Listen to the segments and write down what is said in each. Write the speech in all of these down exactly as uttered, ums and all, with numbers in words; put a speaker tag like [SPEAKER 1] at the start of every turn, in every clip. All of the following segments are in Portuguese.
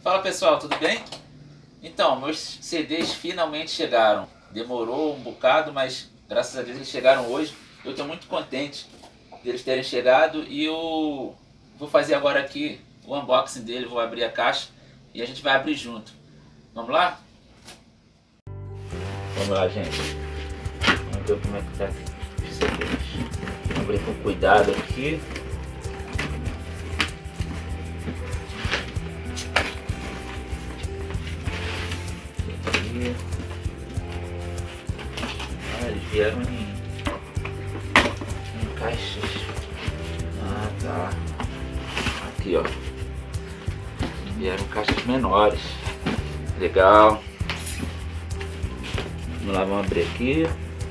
[SPEAKER 1] Fala pessoal, tudo bem? Então, meus C Ds finalmente chegaram. Demorou um bocado, mas graças a Deus eles chegaram hoje. Eu estou muito contente deles terem chegado e eu vou fazer agora aqui o unboxing dele, vou abrir a caixa e a gente vai abrir junto. Vamos lá? Vamos lá, gente. Vamos ver como é que tá aqui os C Ds. Vamos abrir com cuidado aqui. Ah, eles vieram em, em caixas. Ah, tá. Aqui, ó. Vieram caixas menores. Legal. Vamos lá, vamos abrir aqui.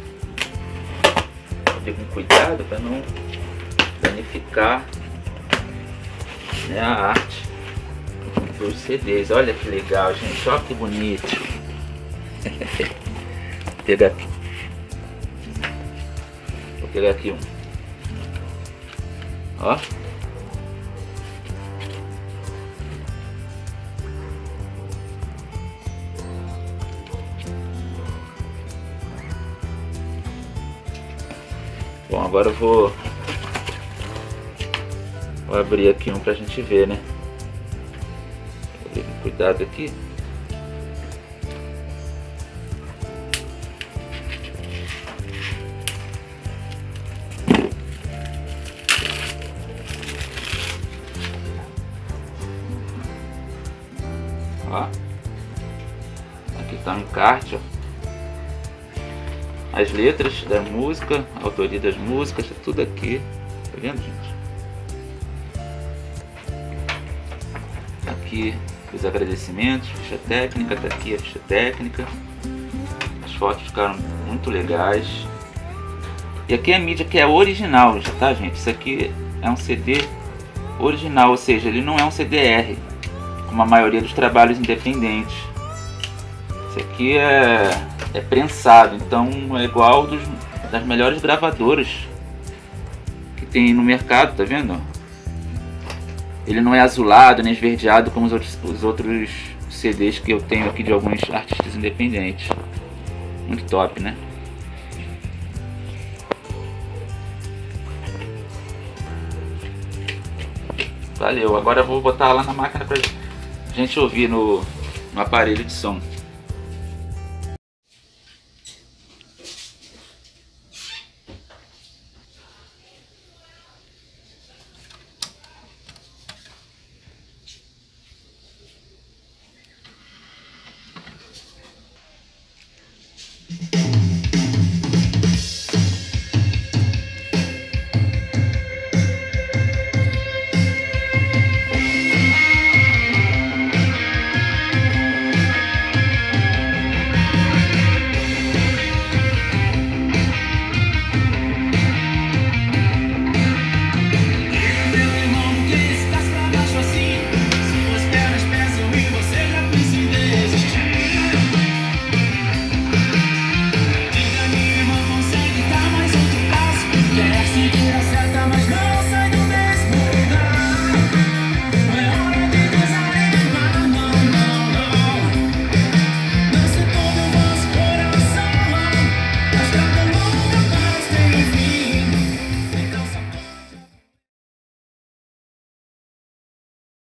[SPEAKER 1] Vou ter com cuidado para não danificar, né, a arte dos C Ds. Olha que legal, gente. Olha que bonito. Vou pegar aqui. Vou pegar aqui um. Ó. Bom, agora eu vou, vou abrir aqui um pra gente ver, né? Vou abrir com cuidado aqui. Ó, aqui tá um encarte, ó. As letras da música, a autoria das músicas, tá tudo aqui. Tá vendo, gente? Aqui os agradecimentos, ficha técnica, tá aqui a ficha técnica. As fotos ficaram muito legais. E aqui é a mídia que é original, tá, gente? Isso aqui é um C D original, ou seja, ele não é um C D R, como a maioria dos trabalhos independentes. Esse aqui é, é prensado, então é igual dos, das melhores gravadoras que tem no mercado, tá vendo? Ele não é azulado nem esverdeado como os outros, os outros C Ds que eu tenho aqui de alguns artistas independentes. Muito top, né? Valeu, agora eu vou botar lá na máquina pra gente ouvir no, no aparelho de som.